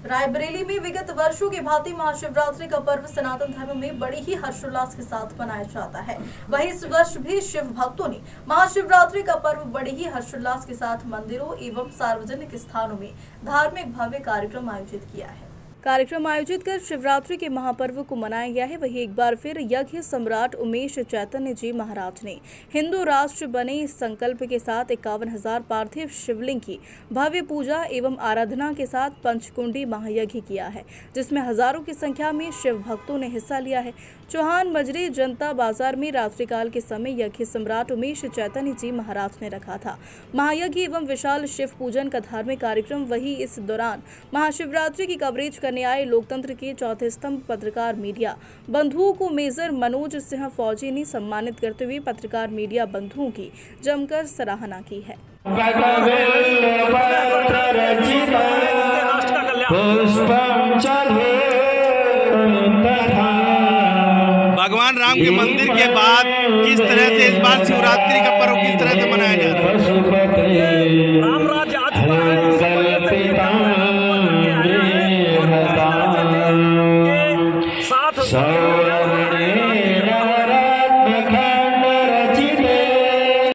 रायबरेली में विगत वर्षों की भांति महाशिवरात्रि का पर्व सनातन धर्म में बड़ी ही हर्षोल्लास के साथ मनाया जाता है। वहीं इस वर्ष भी शिव भक्तों ने महाशिवरात्रि का पर्व बड़े ही हर्षोल्लास के साथ मंदिरों एवं सार्वजनिक स्थानों में धार्मिक भव्य कार्यक्रम आयोजित किया है। कार्यक्रम आयोजित कर शिवरात्रि के महापर्व को मनाया गया है। वहीं एक बार फिर यज्ञ सम्राट उमेश चैतन्य जी महाराज ने हिंदू राष्ट्र बने इस संकल्प के साथ 51,000 पार्थिव शिवलिंग की भव्य पूजा एवं आराधना के साथ पंचकुंडी महायज्ञ किया है, जिसमें हजारों की संख्या में शिव भक्तों ने हिस्सा लिया है। चौहान मजरी जनता बाजार में रात्रिकाल के समय यज्ञ सम्राट उमेश चैतन्य जी महाराज ने रखा था महायज्ञ एवं विशाल शिव पूजन का धार्मिक कार्यक्रम। वही इस दौरान महाशिवरात्रि की कवरेज करने आए लोकतंत्र के चौथे स्तंभ पत्रकार मीडिया बंधुओं को मेजर मनोज सिंह फौजी ने सम्मानित करते हुए पत्रकार मीडिया बंधुओं की जमकर सराहना की है। भगवान राम के मंदिर के बाद किस तरह से इस बार शिवरात्रि का पर्व किस तरह से मनाया जा रहा है? राम राज्य आ चुका है, साथ